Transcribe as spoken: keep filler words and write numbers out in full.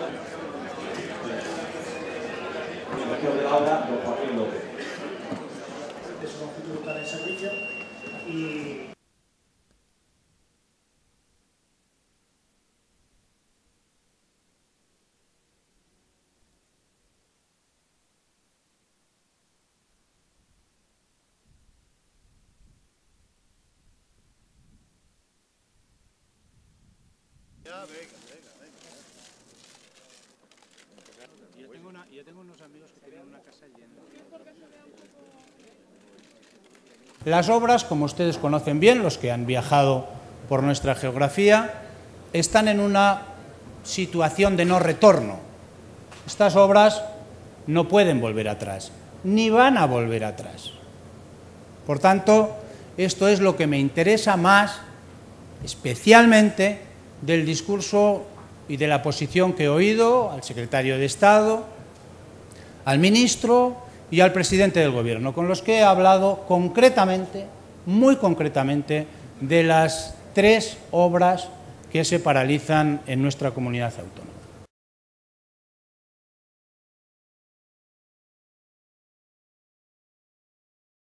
Director de la obra, don Joaquín López. De su longitud total en servicio y... Ya, venga, venga, venga. Yo tengo, una, yo tengo unos amigos que tienen una casa llena. Las obras, como ustedes conocen bien, los que han viajado por nuestra geografía, están en una situación de no retorno. Estas obras no pueden volver atrás, ni van a volver atrás. Por tanto, esto es lo que me interesa más, especialmente, del discurso y de la posición que he oído al secretario de Estado, al ministro y al presidente del Gobierno, con los que he hablado concretamente, muy concretamente, de las tres obras que se paralizan en nuestra comunidad autónoma.